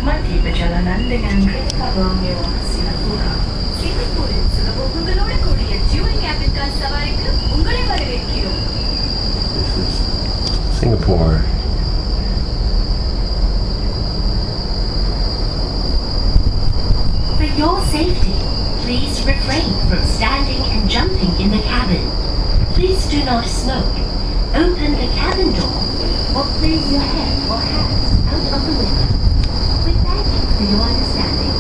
menikmati perjalanan dengan kereta kabel mewah Singapura. சிங்கப்பூரில் சுகபோகங்களோடு கூடிய jury cabin car சவாரிக்கு உங்களை வரவேற்கிறோம். This is Singapore. For your safety, please refrain from standing and jumping in the cabin. Please do not smoke. Open the cabin door or place your head or hands out of the window. We thank you for your understanding.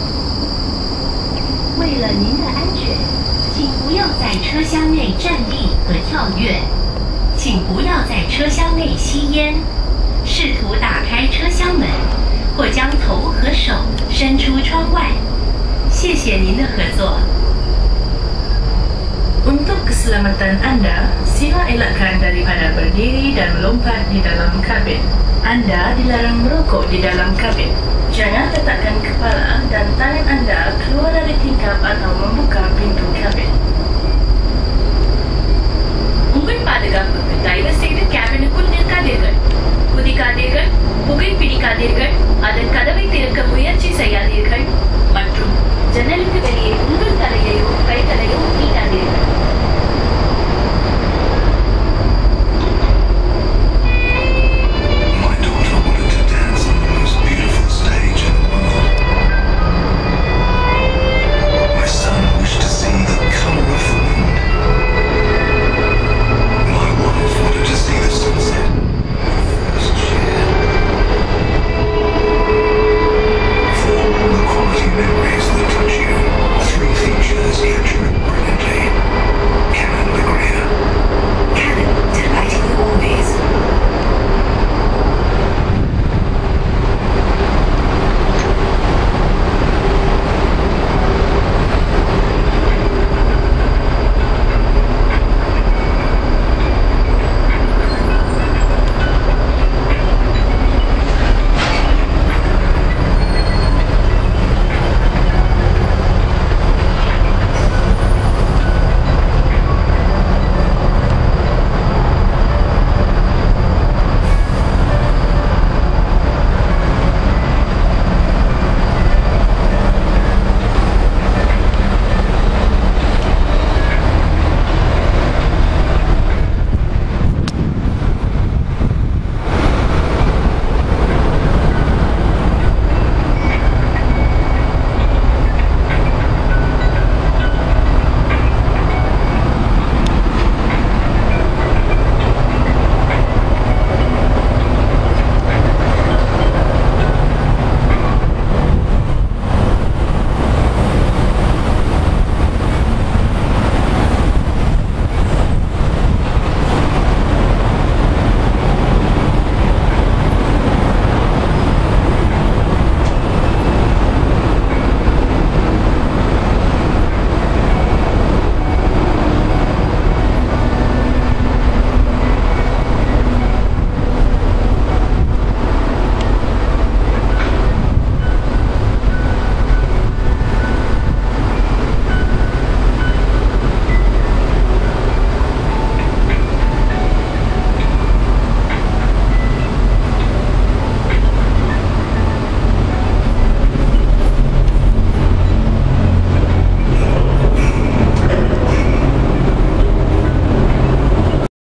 为了您的安全，请不要在车厢内站立和跳跃，请不要在车厢内吸烟，试图打开车厢门，或将头和手伸出窗外。谢谢您的合作。 Untuk keselamatan Anda, sila elakkan daripada berdiri dan melompat di dalam kabin. Anda dilarang merokok di dalam kabin. Jangan letakkan kepala dan tangan Anda keluar dari tingkap atau membuka pintu kabin. உங்கள் பாதுகாப்புக்கு தயவு செய்து கேபினுக்குள் நிற்காதீர்கள், குதிக்காதீர்கள், புகை பிடிக்காதீர்கள், அதன்